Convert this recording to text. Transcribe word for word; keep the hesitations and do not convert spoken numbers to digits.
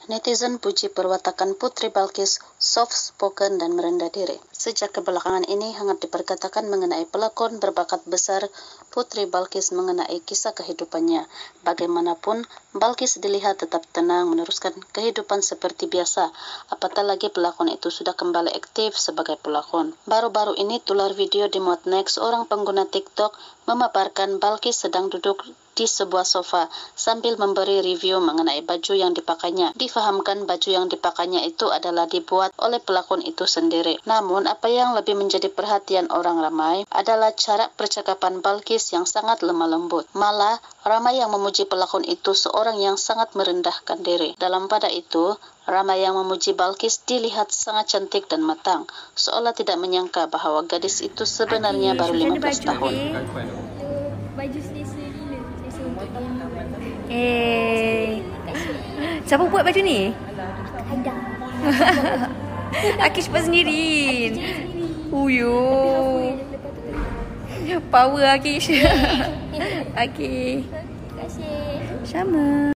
Netizen puji perwatakan Putri Balkis, soft spoken dan merendah diri. Sejak kebelakangan ini hangat diperkatakan mengenai pelakon berbakat besar Putri Balkis mengenai kisah kehidupannya. Bagaimanapun, Balkis dilihat tetap tenang meneruskan kehidupan seperti biasa, apatah lagi pelakon itu sudah kembali aktif sebagai pelakon. Baru-baru ini tular video dimuat Next, seorang pengguna TikTok memaparkan Balkis sedang duduk di sebuah sofa sambil memberi review mengenai baju yang dipakainya. Difahamkan baju yang dipakainya itu adalah dibuat oleh pelakon itu sendiri. Namun apa yang lebih menjadi perhatian orang ramai adalah cara percakapan Balkis yang sangat lemah lembut. Malah ramai yang memuji pelakon itu seorang yang sangat merendahkan diri. Dalam pada itu, ramai yang memuji Balkis dilihat sangat cantik dan matang, seolah tidak menyangka bahwa gadis itu sebenarnya baru lima belas tahun. Baju selesa gila. Selesa untuk dia. Eh, siapa buat baju ni? Ada. Akish buat sendiri. Uyo. Lepas tu Power Akish. Okey. terima kasih. Sama.